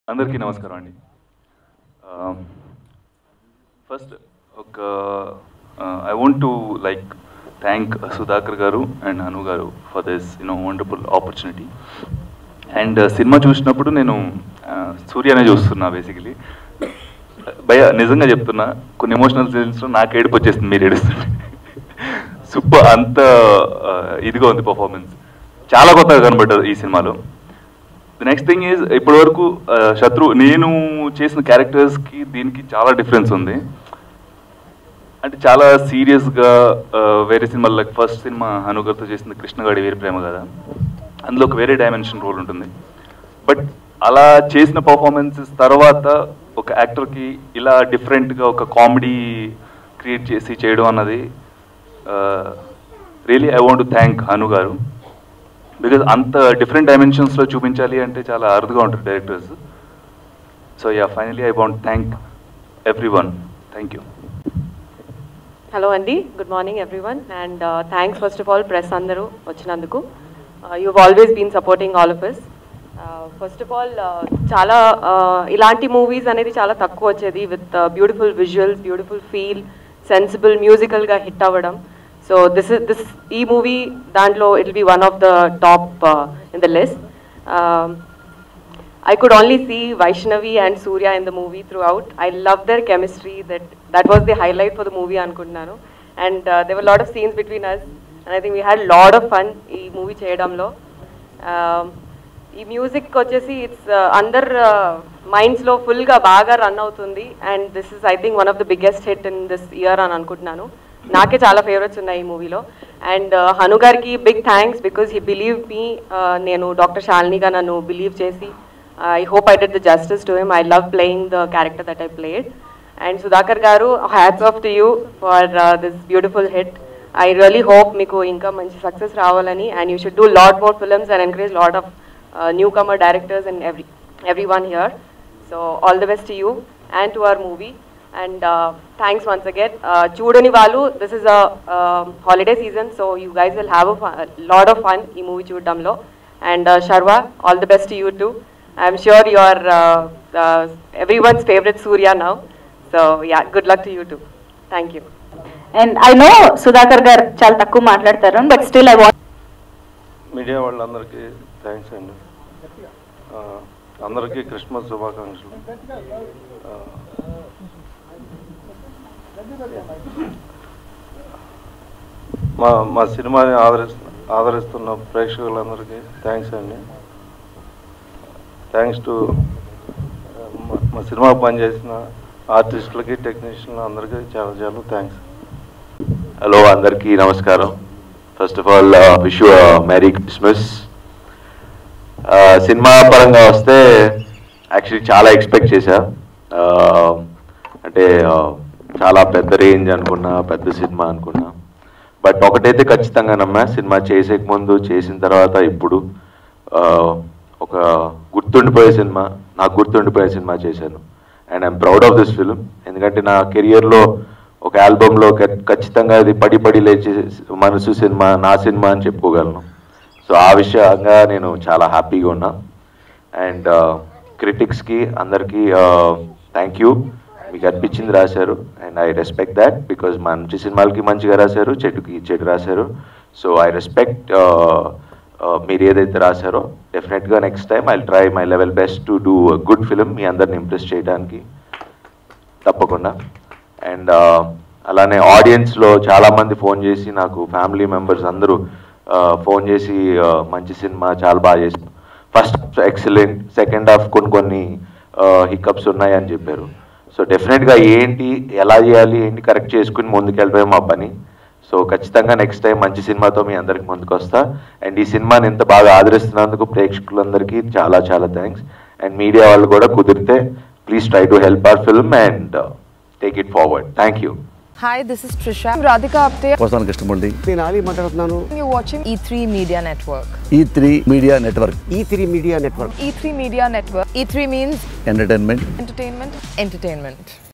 అందరికీ నమస్కారం అండి. First I want to thank Sudhakar garu and Anu garu for this wonderful opportunity. And cinema చూసినప్పుడు నేను సూర్యనే చూస్తున్నా బేసికలీ. భయ నిజంగా చెప్తున్నా, కొన్ని ఎమోషనల్ సీన్స్లో నాకు ఏడుపు వచ్చేస్తుంది మీరు ఏడుస్తుంది. సూపర్, అంత ఇదిగా ఉంది పర్ఫార్మెన్స్, చాలా కొత్తగా కనబడ్డది ఈ సినిమాలో. ది నెక్స్ట్ థింగ్ ఈజ్, ఇప్పటివరకు శత్రు నేను చేసిన క్యారెక్టర్స్కి దీనికి చాలా డిఫరెన్స్ ఉంది. అంటే చాలా సీరియస్గా వేరే సినిమాలు లైక్ ఫస్ట్ సినిమా హనుగర్తో చేసిన కృష్ణగాడి వేరే ప్రేమ కదా, అందులో ఒక వేరే డైమెన్షన్ రోల్ ఉంటుంది. బట్ అలా చేసిన పర్ఫార్మెన్సెస్ తర్వాత ఒక యాక్టర్కి ఇలా డిఫరెంట్గా ఒక కామెడీ క్రియేట్ చేసి చేయడం అన్నది really I want to thank Hanu గారు. బికాజ్ అంత డిఫరెంట్ డైమెన్షన్స్లో చూపించాలి అంటే చాలా అరుదుగా ఉంటారు directors. So finally I want thank everyone. Thank you. Hello అండి, good morning everyone, and thanks first of all press అందరూ వచ్చినందుకు. You always been supporting all of us. First of all చాలా ఇలాంటి మూవీస్ అనేది చాలా తక్కువ వచ్చేది, with beautiful visuals, beautiful feel, sensible మ్యూజికల్గా హిట్ అవ్వడం. సో ఈ మూవీ దాంట్లో it will be one of the top in the list. I could only see Vaishnavi and Surya in the movie throughout. I love their chemistry. That was the highlight for the movie anukuntunanu. And there were a lot of scenes between us, and I think we had a lot of fun ee movie cheyadamlo. Ee music vachesi it's under minds lo full ga baga run avutundi, and this is I think one of the biggest hit in this year అని అనుకుంటున్నాను. నాకే చాలా favourites ఉన్నాయి ఈ మూవీలో. And Hanu గారికి big thanks, because he believe me. నేను doctor శాలినిగా నన్ను బిలీవ్ చేసి, I hope I did the justice to him. I love playing the character that I played. And Sudhakar garu, hats off to you for this beautiful hit. I really hope meeku inka manchi success ravalani, and you should do lot more films and encourage lot of newcomer directors and everyone here. So all the best to you and to our movie. And thanks once again. Chudani valu, this is a holiday season, so you guys will have a lot of fun ee movie chudamlo. And Sharva, all the best to you too. I'm sure you are everyone's favorite Surya now. So yeah, good luck to you too. Thank you. And I know Sudhakar gar చాలా తక్కువ మాట్లాడతారు, but still I want media వాళ్ళందరికీ thanks అండి. అందరికీ Christmas శుభాకాంక్షలు. మా సినిమాని ఆదరిస్తున్న ప్రేక్షకులందరికీ థ్యాంక్స్ అండి. థ్యాంక్స్ టు మా సినిమా పనిచేసిన ఆర్టిస్టులకి, టెక్నీషియన్లు అందరికీ చాలా చాలా థ్యాంక్స్. హలో, అందరికీ నమస్కారం. First of all wish you merry Christmas. సినిమా పరంగా వస్తే యాక్చువల్లీ చాలా ఎక్స్పెక్ట్ చేశా. అంటే చాలా పెద్ద రేంజ్ అనుకున్నా, పెద్ద సినిమా అనుకున్నా. బట్ ఒకటైతే ఖచ్చితంగా నమ్మా, సినిమా చేసేక ముందు, చేసిన తర్వాత, ఇప్పుడు ఒక గుర్తుండిపోయే సినిమా, నాకు గుర్తుండిపోయే సినిమా చేశాను. And I'm proud of this film. ఎందుకంటే నా కెరియర్లో ఒక ఆల్బంలో ఖచ్చితంగా ఇది పడి పడి లేచే మనసు సినిమా, నా సినిమా అని చెప్పుకోగలను. సో ఆ విషయంగా నేను చాలా హ్యాపీగా ఉన్నా. అండ్ క్రిటిక్స్కి అందరికీ థ్యాంక్ యూ. మీకు అనిపించింది రాశారు, and I respect that. Because మంచి సినిమాలకి మంచిగా రాశారు, చెడుకి చెడు రాశారు. సో ఐ రెస్పెక్ట్ మీరు ఏదైతే రాశారో. డెఫినెట్గా next time I try my level best to do good film, మీ అందరిని ఇంప్రెస్ చేయడానికి తప్పకుండా. అండ్ అలానే ఆడియన్స్లో చాలామంది ఫోన్ చేసి, నాకు ఫ్యామిలీ మెంబర్స్ అందరూ ఫోన్ చేసి మంచి సినిమా, చాలా బాగా చేసి, ఫస్ట్ ఎక్సలెంట్, సెకండ్ హాఫ్ కొన్ని హికప్స్ ఉన్నాయని చెప్పారు. సో డెఫినెట్గా ఏంటి, ఎలా చేయాలి, ఏంటి కరెక్ట్ చేసుకుని ముందుకెళ్ళడమే మా పని. సో ఖచ్చితంగా నెక్స్ట్ టైం మంచి సినిమాతో మీ అందరికి ముందుకు వస్తా. అండ్ ఈ సినిమాని ఎంత బాగా ఆదరిస్తున్నందుకు ప్రేక్షకులందరికీ చాలా చాలా థ్యాంక్స్. అండ్ మీడియా వాళ్ళు కూడా కుదిరితే please try to help our film and take it forward. Thank you. Hi, this is Trisha. I'm Radhika Apte. Vasan Krishnamurthy. నేను ఆలీ మాట్లాడుతున్నాను. You're watching E3 Media Network. E3 Media Network. E3 Media Network. E3 Media Network. E3 means Entertainment. entertainment.